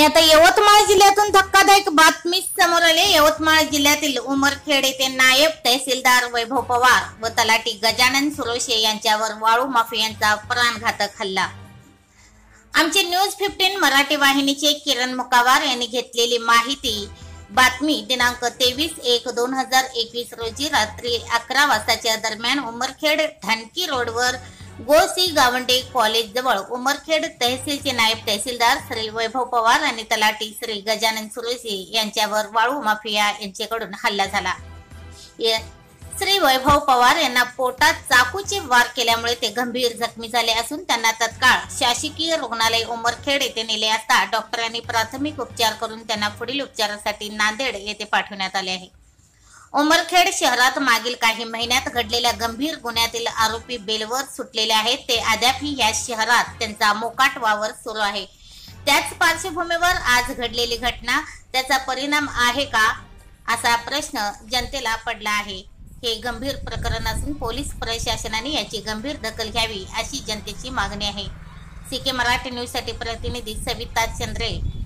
आता यवतमाळ जिल्ह्यातून धक्कादायक बातमी समोर आली। यवतमाळ जिल्ह्यातील उमरखेड येथे नायब तहसीलदार वैभव पवार व तलाठी गजानन सुरोशे यांच्यावर वाळू माफियांचा प्राणघातक हल्ला। आमचे न्यूज 15 मराठी वाहिनीचे किरण मुकावार यांनी घेतलेली माहिती बातमी दिनांक 23/1/2021 रोजी रात्री 11 वाजताच्या दरम्यान उमरखेड ढानकी रोडवर गोसी गावंडे कॉलेज जवळ उमरखेड तहसीलचे नायब तहसीलदार श्री वैभव पवार आणि तलाठी श्री गजानन सुरेशे यांच्यावर वाळू माफिया यांच्याकडून हल्ला झाला। श्री वैभव पवार यांना पोटात चाकूचे वार केल्यामुळे ते गंभीर जखमी झाले असून त्यांना तत्काळ शासकीय रुग्णालय उमरखेड येथे नेले असता डॉक्टरांनी प्राथमिक उपचार करून त्यांना पुढील उपचारासाठी नांदेड येथे पाठवण्यात आले आहे। उमरखेड शहरात मागील काही महिन्यात घडलेल्या गंभीर गुन्ह्यातील आरोपी बेलवर सुटलेले आहेत। ते अद्यापही या शहरात त्यांचा मोकाट वावर सुरू आहे। त्याच पार्श्वभूमीवर आज घडलेली घटना त्याचा परिणाम आहे का असा प्रश्न जनतेला पडला आहे। हे गंभीर प्रकरण असून पोलीस प्रशासनाने याची गंभीर दखल घ्यावी अशी जनतेची मागणी आहे। सीके मराठी न्यूज साठी प्रतिनिधी सविता चंद्रे।